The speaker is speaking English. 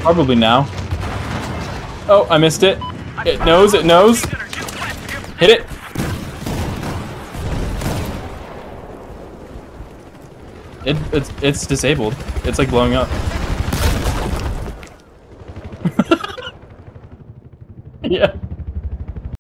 Probably now. Oh, I missed it. It knows, it knows. Hit it. It's disabled. It's like blowing up. Yeah.